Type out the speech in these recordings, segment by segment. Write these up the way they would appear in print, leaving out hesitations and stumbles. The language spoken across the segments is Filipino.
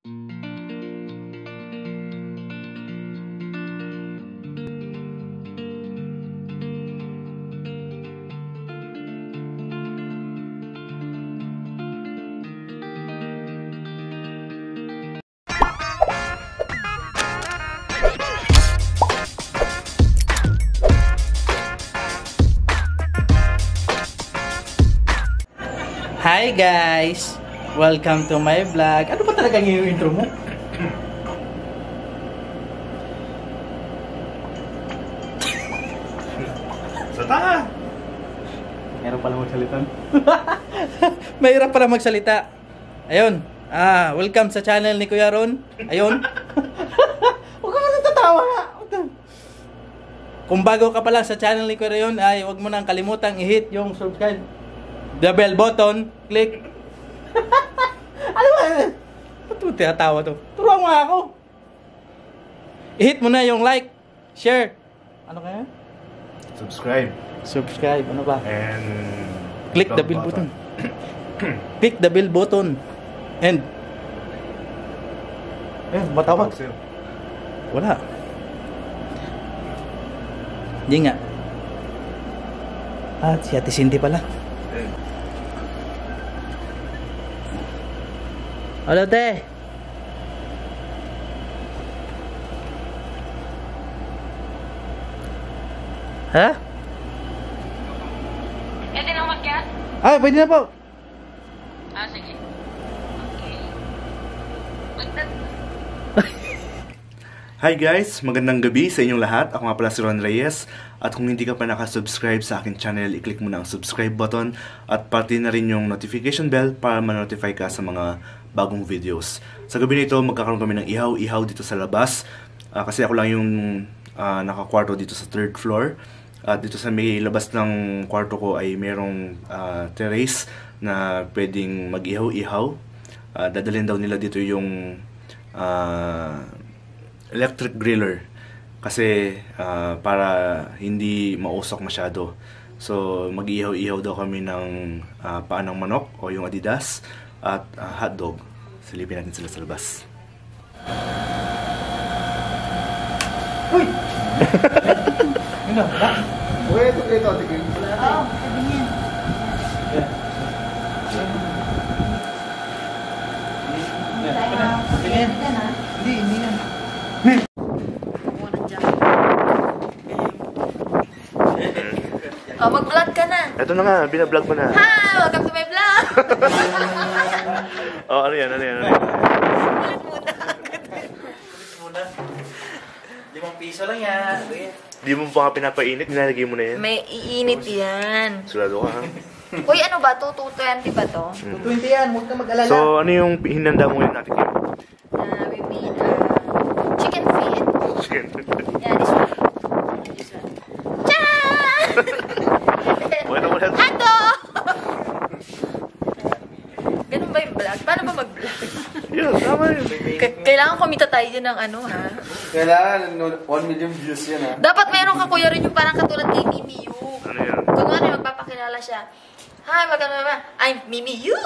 Hi guys! Welcome to my vlog. Ano ba talaga yung intro mo? Sa tanga! Mahirap pala magsalita. Mahirap pala magsalita. Ayun. Welcome sa channel ni Kuya Ron. Ayun. Huwag ka man tatawa. Kung bago ka pa lang sa channel ni Kuya Ron, ay huwag mo nang kalimutang i-hit yung subscribe. The bell button, click. Ano ba? Ba't mo tinatawa to? Turuan mo ako. I-hit mo na yung like, share. Ano kaya? Subscribe, ano ba? And click the bell button. Click the bell button. And matawag. Wala. Hindi nga. Si Ate Cindy pala. Halo, Te. Ha? Pwede na umakyat? Pwede na po. Sige. Okay. Hi guys! Magandang gabi sa inyong lahat. Ako nga pala si Ron Reyes. At kung hindi ka pa nakasubscribe sa aking channel, i-click mo na ang subscribe button at pati na rin yung notification bell para ma-notify ka sa mga bagong videos. Sa gabi nito, magkakaroon kami ng ihaw dito sa labas. Kasi ako lang yung nakakwarto dito sa 3rd floor. At dito sa may labas ng kwarto ko ay merong terrace na pwedeng mag-ihaw-ihaw. Dadalhin daw nila dito yung electric griller. Kasi para hindi mausok masyado. So mag-ihaw-ihaw daw kami ng paan ng manok o yung Adidas at hotdog. Silipin natin sila sa labas. Uy! Ano? Uy, ito. Tigil. Tigil. Hindi yan. Mag-vlog ka na. Ito na nga, binablog ko na. Hi! Welcome to my vlog! Ano yan? Ulit muna. 5 piso lang yan. Di mo pa nga pinapainit, nilalagay mo na yan. May iinit yan. Surado ka ha? Uy, ano ba to? 220 ba to? 220 yan, huwag ka mag-alala. So, ano yung hinanda mo ngayon natin kayo? We made chicken feet. Chicken. Yeah, this one. Tchaaan! Wala. Ato! Ganun ba yung vlog? Paano ba mag-vlog? Yun, tama yun. Kailangan kumita tayo dyan ng ano, ha? Kailangan 1 million views yan, ha? Dapat meron ka, Kuya, rin yung parang katulad kay Mimi Yu. Ano yan? Kung ano, magpapakilala siya. Hi, magkano ba? I'm Mimi Yu!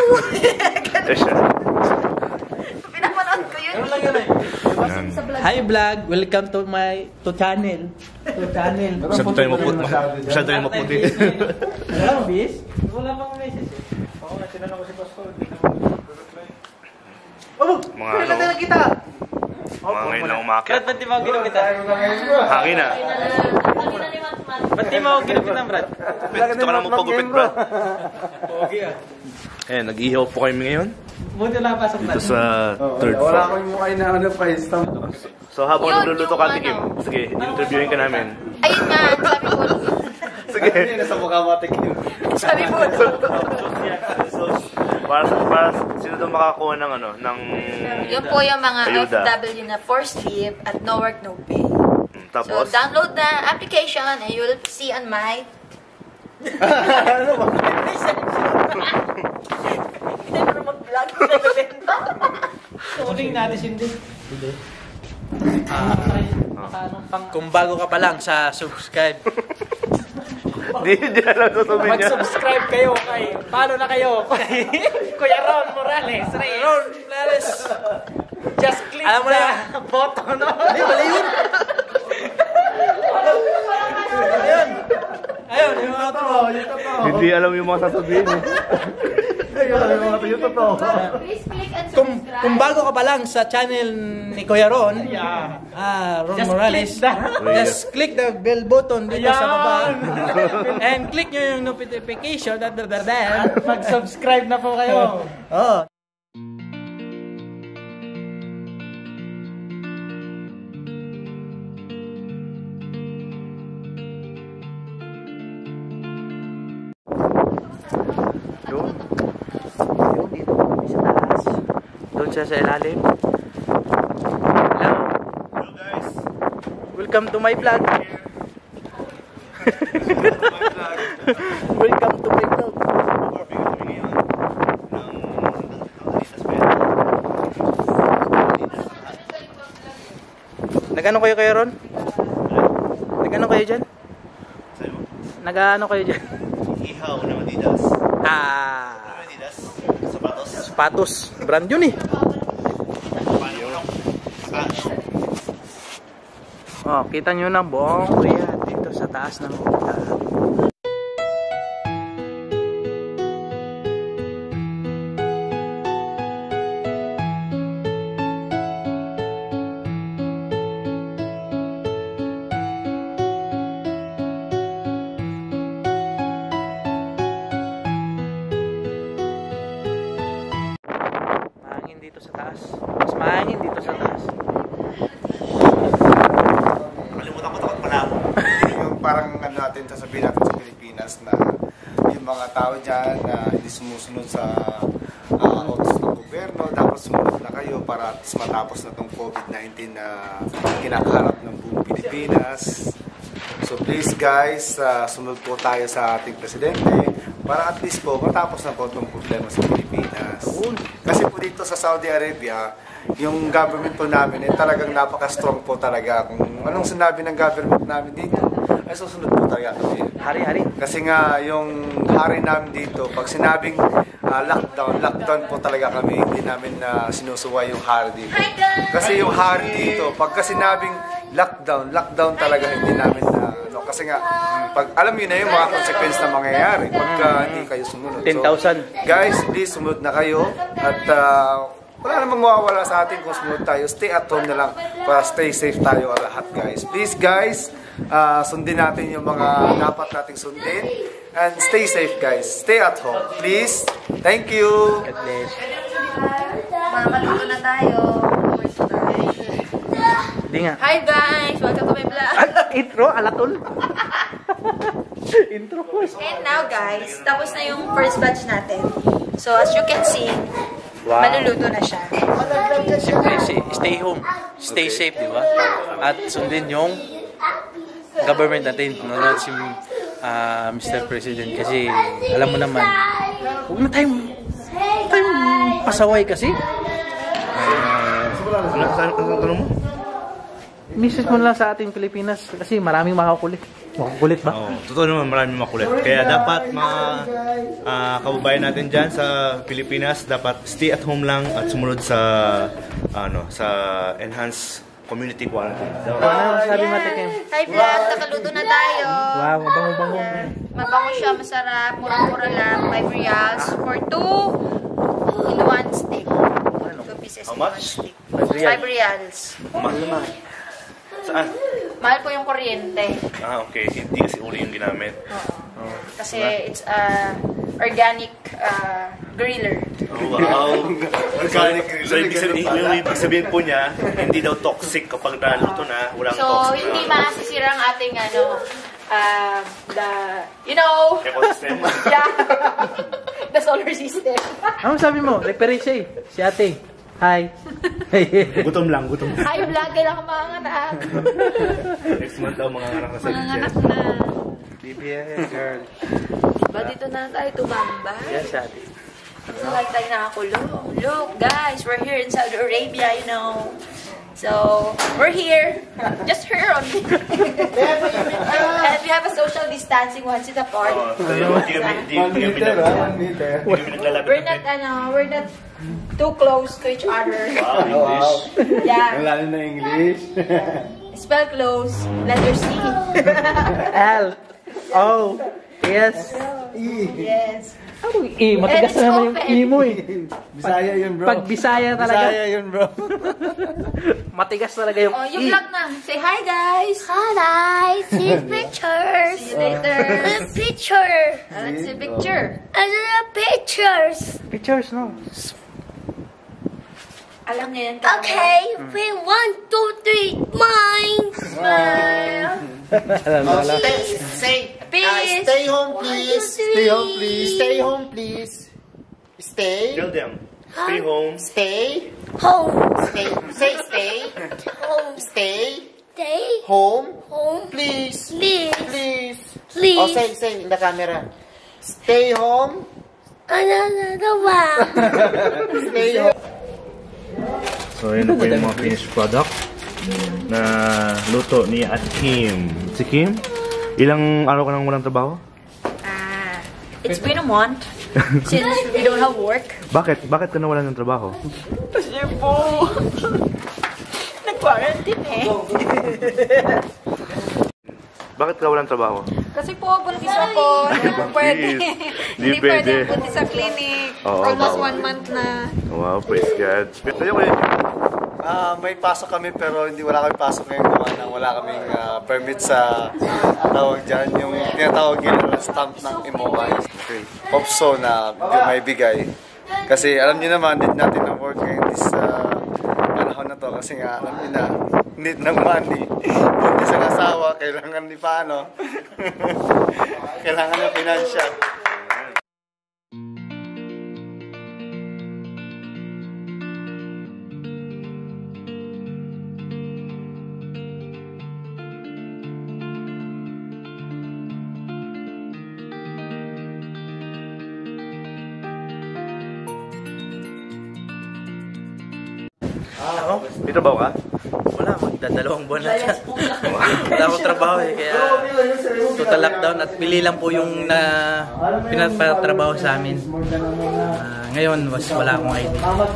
Pinapanood ko yun. Ano lang yun eh? Hi vlog, welcome to my channel. Masyado tayo maputi. Wala mo, bis? Wala pang message eh. Ako nga, sinanong ko si Pastor. Mga ano? Kita! Mga ngayon lang umakit. Ba't di mo ginugita? Hangin na. Ba't di mo ginugita, Brad? Gusto ka lang magpagupit, Brad. Okay ah. Eh, nag-ihaw po kami ngayon. Buti lang pasok na. Dito sa 3rd Wala floor. ko yung mukha na ano pa stamp. So habang Yun, nagluluto yung ka, ano. Tikim, sige, interviewin ka namin. Ayun nga, sabi ko. Sige. Nasa mukha mo tikim. Sabi ko. Para sino daw makakuha ng ano, ng Yun po yung mga ayuda. FW na forced leave at no work, no pay. So, Tapos, download the application and you will see on my... Ano ba? Hindi mo mag-vlog. Tuning natin hindi. Kung bago ka pa lang sa subscribe. di alam sasabihin niya. Mag-subscribe kayo kay... Paano na kayo? Kuya Ron Morales. Ron Morales. Alam mo na yun? Boto, no? Hindi, mali yun. Ayun. Ayun, yung mga totoo. Yung totoo. Hindi alam yung mga sasabihin eh. Yung totoo. Please click and Kung subscribe. bago ka pa lang sa channel ni Kuya Ron, Ron Morales, just click the bell button dito sa baba. And click nyo yung notification. Mag-subscribe na po kayo. Oh. Yun, dito kami sa taas. Doon siya sa ilalim. Hello. Hello guys. Welcome to my vlog. Welcome to my vlog. Nag-ano kayo Ron? Nag-ano kayo dyan? Nag-ano kayo dyan? Ihaw na Adidas. Adidas. Sapatos. Sapatos. Brand yun eh. Oh, kita nyo na buong kuya dito sa taas ng hotel. Mahangin dito sa taas. Mas mahangin dito sa taas. Nakalimutan ko takot pala ako. Yung parang ano natin, sasabihin natin sa Pilipinas na yung mga tao dyan na hindi sumusunod sa utos ng gobyerno, dapat sumunod na kayo para at least matapos na itong COVID-19 na kinakaharap ng buong Pilipinas. So please guys, sumunod po tayo sa ating presidente para at least po matapos na po itong problema sa Pilipinas. Kasi po dito sa Saudi Arabia, yung government po namin talagang napaka-strong po talaga. Kung anong sinabi ng government namin dito, ay susunod po talaga kami. Hari-hari. Kasi nga yung hari namin dito, pag sinabing lockdown po talaga kami. Hindi namin sinusuway yung hari dito. Kasi yung hari dito, pagka sinabing lockdown talaga hindi namin kasi nga, pag alam niyo na yung mga consequence na mangyayari pagka hindi kayo sumunod. 10,000. Guys, please sumunod na kayo at wala namang mawawala sa atin kung sumunod tayo. Stay at home na lang para stay safe tayo lahat guys. Please guys, sundin natin yung mga dapat nating sundin and stay safe guys. Stay at home. Please. Thank you. God bless. Mamaluto na tayo. Hindi nga. Hi guys! Welcome to my vlog. Intro, alatol. Intro po. And now guys, tapos na yung first batch natin. So as you can see, maluluto na siya. Siyempre, stay home. Stay safe, di ba? At sundin yung government natin. Nanonood si Mr. President kasi alam mo naman, huwag na tayong pasaway kasi. Ano mo? Message mo lang sa ating Pilipinas kasi maraming makakulit. Makukulit ba? Oo, totoo naman maraming makulit. Kaya dapat mga kababayan natin dyan sa Pilipinas, dapat stay at home lang at sumunod sa sa enhanced community quarantine. Ano sabi mo, Tekem? Hi vlog! Nakaluto na tayo. Wow, mabango-bango. Mabango siya, masarap. Murang-mura lang. 5 reals for 2 in 1 stick. 2 pieces How in 1 much? stick. 5 5 reals. Mahal naman. Saan? Mahal po yung kuryente. Okay. Hindi kasi uli yung ginamit. Kasi it's organic griller. Wow. So, ibig sabihin po niya, hindi daw toxic kapag naluto na, walang So, toxic. hindi masisira ang ating Ecosystem. yeah, the solar system. Ano sabi mo? Referee siya eh. Si ate. Hi. Gutom lang. Hi vlog, kailangan mga anak. Next month daw mga anak na sa Mga Lidya. anak na. BBS girl. Diba dito na tayo tumamba? Yan si ate. So, like tayo nakakulong. Look, guys, we're here in Saudi Arabia, you know. So, we're here. Just here only. And we have a social distancing once it's apart. Hindi kami naglalapit. We're not too close to each other. Wow. Yeah. Lalo na English. Spell close. Letter C. L. O. Yes. Yes. Ano matigas And it's na naman yung open. E mo Bisaya yun, bro. Pag Bisaya talaga. Bisaya yun, bro. Matigas talaga yung Oh, E. yung vlog na. Say hi, guys. Hi guys, see pictures. See you later. The picture. Let's see picture. And the pictures. Pictures, no? Alam niya yan. Okay, we 1, 2, 3, mine. Smile. Say, Peace. stay home, please. Stay home, please. Stay home, please. Stay. Tell them. Stay home. Stay. Home, Stay. Say stay. home, Stay. stay, Home. home, Please. please, Please. please. Oh, say in the camera. Stay home. Another one. Stay home. So, yun na po yung mga finished product na luto ni at Kim. Si Kim, ilang araw ka nang walang trabaho? It's been a month since we don't have work. Bakit? Bakit ka nawalan ng trabaho? Kasi po, nag-quarantine eh. Bakit ka walang trabaho? Kasi po, buntis ako. Hindi po pwede. Di Hindi pwede pwede. buntis sa clinic. Oo, Almost bawal. 1 month na. Wow, praise God. Sa'yo ko yun. May pasok kami pero hindi wala kami pasok ngayon gawa nang wala kaming permit sa tawag dyan. Yung tinatawag yun na stamp ng MOI. Okay. Opso na may bigay. Kasi alam niyo naman, need natin ng work ngayon this panahon na to. Kasi nga, alam niyo na, need ng money. Buntis ang asawa, kailangan ni paano. Kailangan ng financial. Ako? May trabaho ka? Wala, magdadalawang buwan na siya. Wala akong trabaho eh, kaya total lockdown at pili lang po yung na pinatrabaho sa amin. Ngayon, wala akong ID.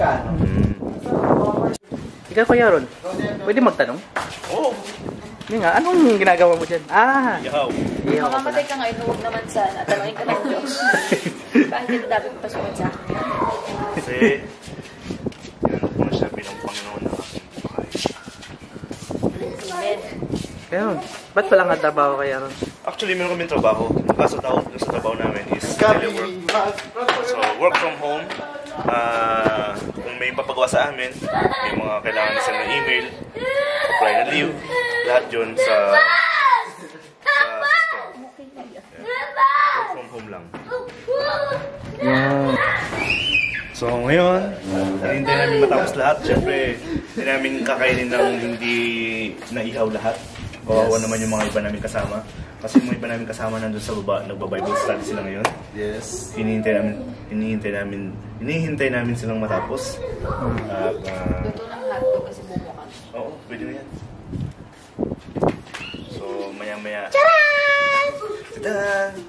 Ikaw, Kuya Ron, pwede magtanong? Oo. Hindi nga, anong ginagawa mo dyan? Ihaw. Ihaw ka pala. Mamamatay ka ngayon, huwag naman sana. Tanungin ka ng Diyos. Bakit hindi dapat pasukan sa akin? Kasi, yan po na siya bilang Panginoon ng aking buhay. Amen. Kaya Ron, ba't pala nga trabaho kaya Ron? Actually, meron kaming trabaho. Kaso sa trabaho namin is telework. So, work from home. Kung may papagawa sa amin, may mga kailangan isang na email, apply na leave, lahat yun sa system. Work from home lang. So ngayon, hinihintay namin matapos lahat. Siyempre, hindi namin kakainin ng hindi naihaw lahat. Kawawa naman yung mga iba namin kasama. Kasi yung mga iba namin kasama nandun sa baba, nagba-Bible study sila ngayon. Yes. Hinihintay namin silang matapos. At, Luto ng hotdog kasi bumukan. oo, pwede na yan. So, maya-maya. Tadaan!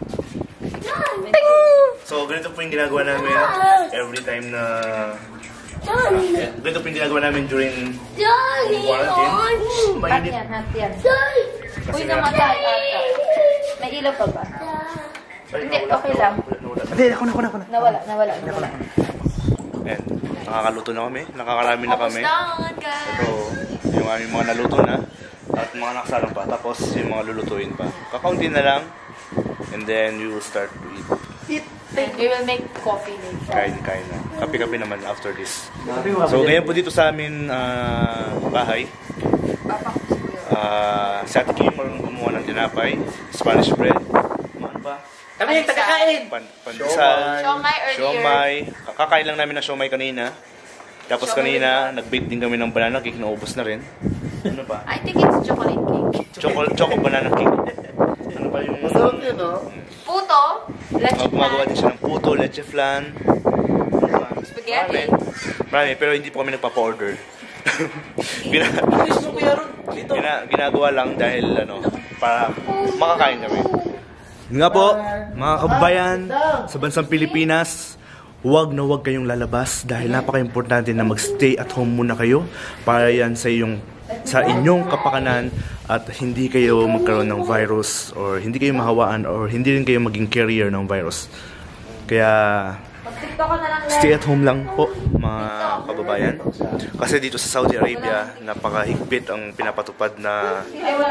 So, ganito po yung ginagawa namin every time na... ganito po yung ginagawa namin during quarantine. Hot Mainit. yan, hot yan. Kasi Uy, nga... namatay ata. May ilaw pa ba? Ay, Hindi, nawala. okay lang. Nawala. Hindi, ako na. Nawala. Ayan, nakakaluto na kami. Nakakarami na kami. Almost done, guys. Ito, yung aming mga naluto na. At mga nakasalang pa. Tapos yung mga lulutuin pa. Kakaunti na lang. And then you will start to eat. And we will make coffee later. Kain na. Kape-kape naman after this. So ngayon po dito sa amin bahay. Si Ate Kim marunong gumawa ng tinapay, Spanish bread. Ano ba? Kami yung tagakain! Pandesal, Siomai earlier. siomai. Kakain lang namin ng siomai kanina. Tapos kanina, nag-bake din kami ng banana cake, naubos na rin. Ano ba? I think it's chocolate cake. Choco banana cake. Ano ba yung... Masarap yun, no? Puto, leche Gumagawa flan, din siya ng puto, leche flan. spaghetti. Marami, pero hindi po kami nagpapa-order. Gusto ko Kuya Ron, dito. Ginagawa lang dahil para makakain kami. Yun nga po, mga kababayan sa bansang Pilipinas, huwag na huwag kayong lalabas dahil napaka-importante na mag-stay at home muna kayo para yan sa inyong kapakanan at hindi kayo magkaroon ng virus or hindi kayo mahawaan or hindi rin kayo maging carrier ng virus. Kaya stay at home lang po mga kababayan. Kasi dito sa Saudi Arabia, napakahigpit ang pinapatupad na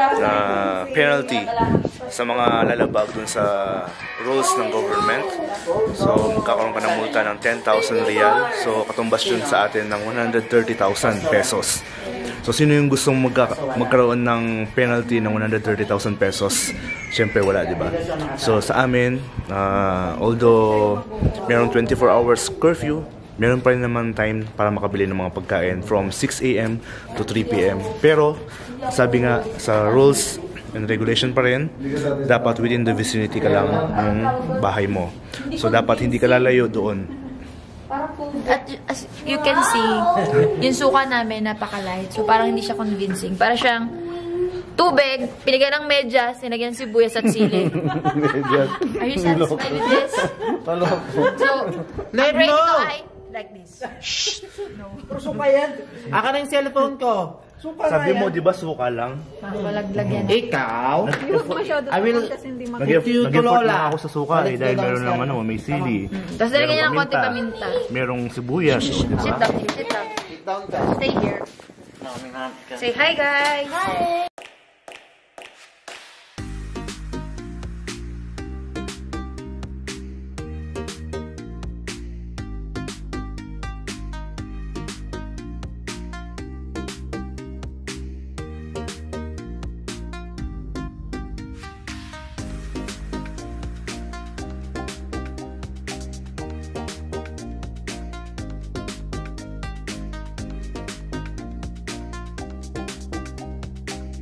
penalty sa mga lalabag dun sa rules ng government. So magkakaroon ka ng multa ng 10,000 riyal. So katumbas yun sa atin ng 130,000 pesos. So sino yung gustong magkaroon ng penalty ng 130,000 pesos? Siyempre wala, di ba? So sa amin, although meron 24 hours curfew, meron pa rin naman time para makabili ng mga pagkain from 6 AM to 3 PM. Pero sabi nga sa rules and regulation pa rin, dapat within the vicinity ka lang ng bahay mo. So dapat hindi ka lalayo doon. At as you can see, yung suka namin napaka-light. So parang hindi siya convincing. Para siyang tubig, pinigyan ng medyas, sinagyan ng sibuyas at sili. Are you satisfied with this? So, I'm ready to hide like this. Pero suka yan. Aka na yung cellphone ko. Suka Sabi mo, di ba suka lang? Malaglag yan. Ikaw? I will Nag-effort na ako sa suka dahil meron ng may sili. Tapos nalagyan niya ng konti paminta. Merong sibuyas, di Sit ba? down, sit down. sit down ka. Stay here. Say hi, guys. Hi.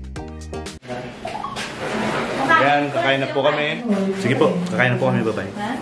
Ayan, kakain na po kami. Sige po, kakain na po kami, bye-bye.